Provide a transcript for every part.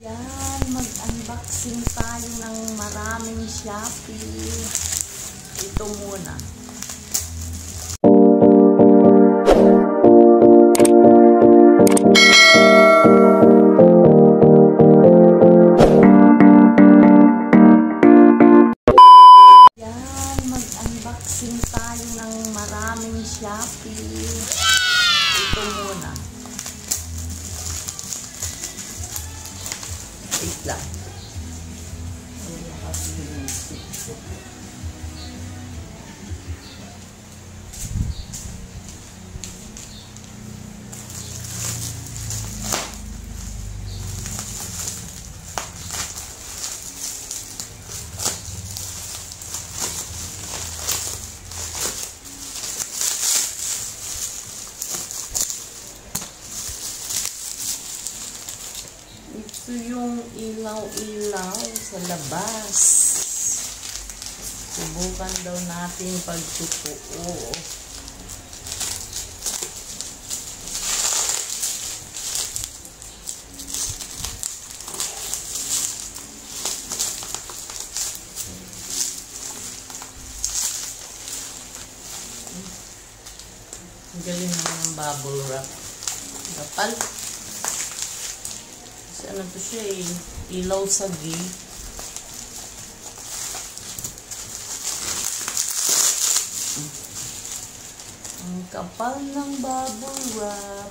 Yan, mag-unboxing tayo ng maraming Shopee. Ito muna. Yan, mag-unboxing tayo ng maraming Shopee. Ito muna. Wait lang. Ito yung ilaw-ilaw sa labas. Subukan daw natin pagtutuo. Ang galing naman ng bubble wrap. Kapal. Ano to siya eh, ilaw sagi. Ang kapal ng bubble wrap.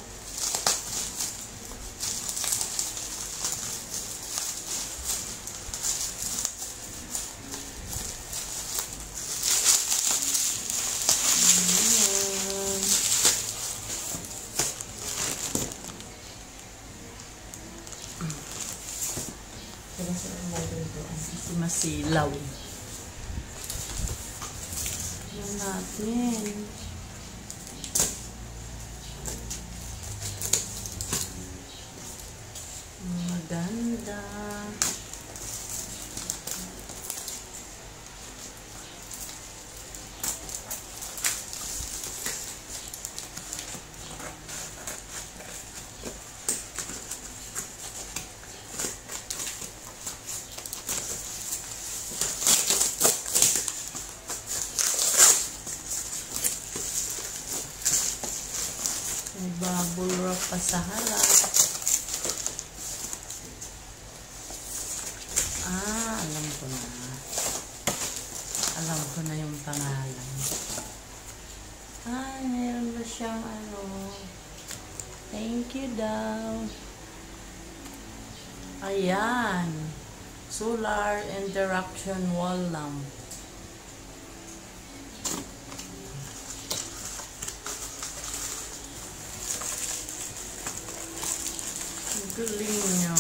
Kasi masilaw. Yan natin. Maganda. May bubble wrap pa sa harap. Alam ko na. Alam ko na yung pangalan. Meron ba siyang thank you daw. Ayan. Solar interaction wall lamp. Galing niya.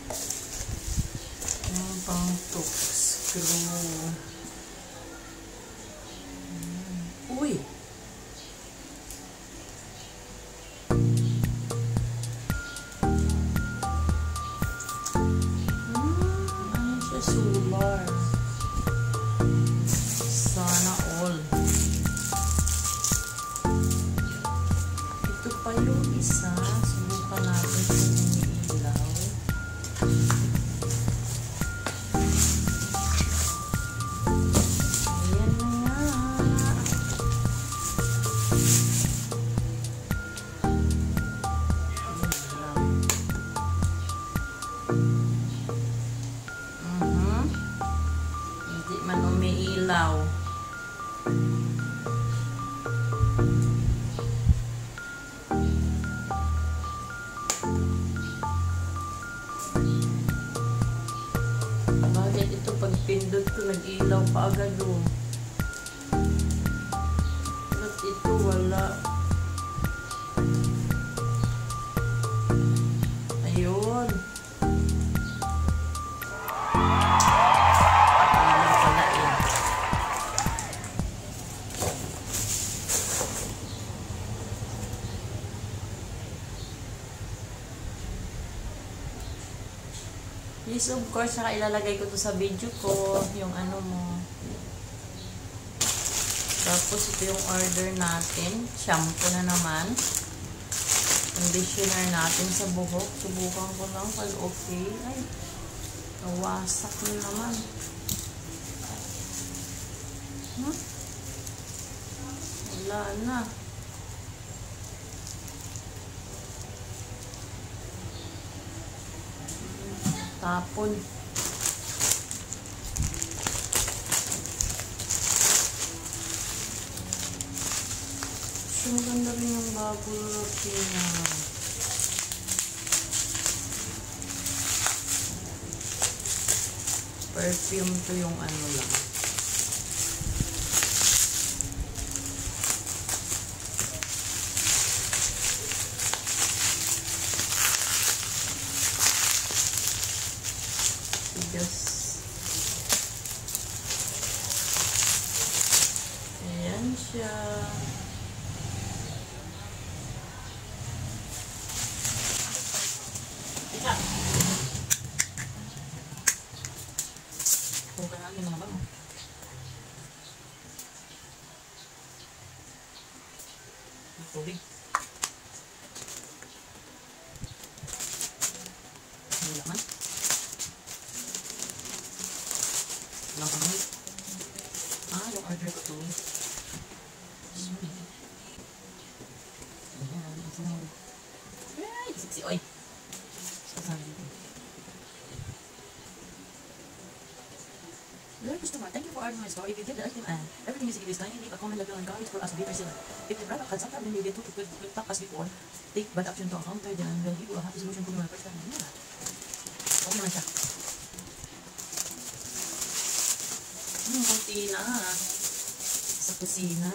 Yung pang hook screw. Uy! Ano siya? Solar. Sana all. Ito pa yung isa. Subukan natin kung ilaw. Ayan na nga. Hindi man umiilaw. Bakit ito pag pindot ko nag-ilaw pa agad o? Ba't ito wala? Ayun. Ayun pala eh. Yes, of course, saka ilalagay ko to sa video ko, yung ano mo. Tapos ito yung order natin, shampoo na naman. conditioner natin sa buhok. Subukan ko lang pag okay. Ay, nawasak na naman. Huh? Wala na. Tapon. So, maganda rin yung bago routine. Perfume to yung ano lang. Ayan siya. Okay na yung mga bang. Tubig. Ang laman. Lang pangit. Yung order ko to. Sorry. Ayan. Ay, siksi. Oy. Sasabi dito. Dear customer, thank you for ordering my store. If you get the item and everything is this kindly leave a comment level and comments for us to be resilient. If the product had some problem, you get to talk us before. Take bad action to counter them and we'll give you a happy solution kung naman first time. Yeah. Okay naman siya. Kunti na. Sa kusina.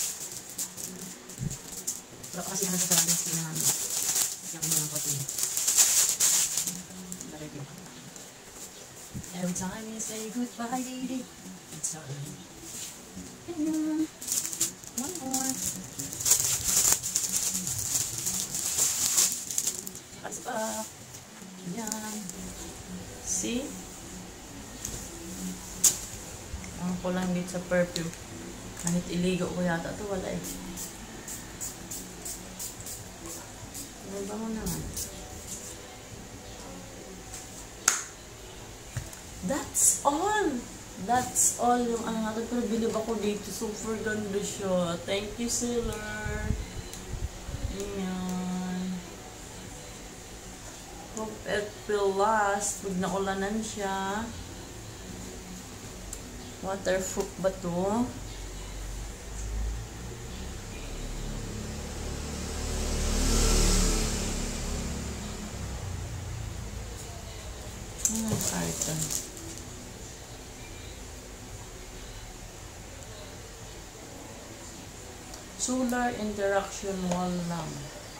Pero kasi naman sa sarang kusina namin. Kaya ko naman kunti. Lalagyan. Every time you say goodbye, lady, it's alright. And one more. Kasi pa. Yan. See? Ang ko lang dito sa perfume. Kahit iligo ko yata ito, wala eh. Ano ba mo naman? That's all! That's all yung ano natin. Pero bilib ako dito. Super ganda siya. Thank you, seller. Ayan. Hope it will last. Pag naulanan siya. Waterproof ba to? Carton. Solar interaction wall lamp.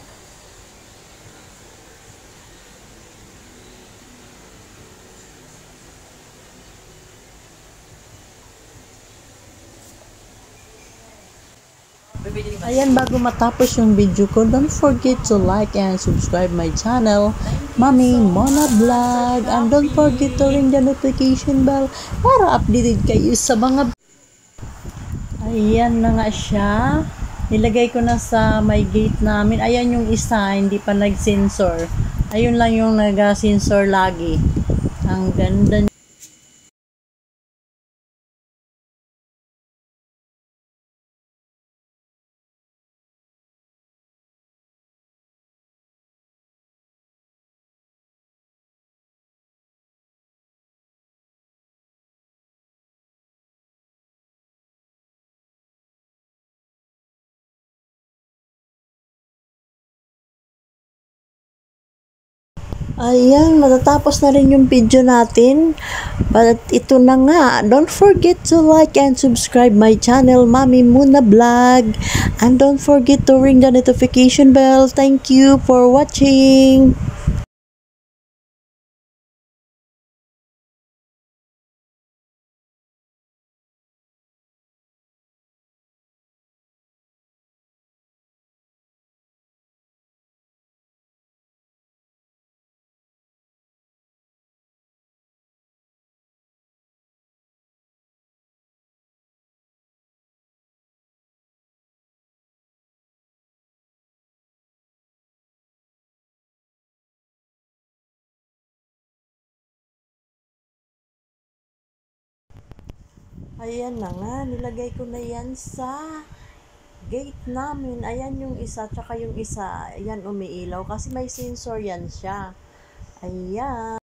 Ayan, bago matapos yung video ko, don't forget to like and subscribe my channel, Mami Mona Vlog. And don't forget to ring the notification bell para updated kayo sa mga... Ayan na nga siya. Nilagay ko na sa may gate namin. Ayan yung isa, hindi pa nag-sensor. Ayun lang yung nag-sensor lagi. Ang ganda. Ayan, matatapos na rin yung video natin. But ito na nga, don't forget to like and subscribe my channel, Mami Muna Vlog. And don't forget to ring the notification bell. Thank you for watching. Ayan na nga, nilagay ko na yan sa gate namin. Ayan yung isa, tsaka yung isa, ayan umiilaw kasi may sensor yan siya. Ayan.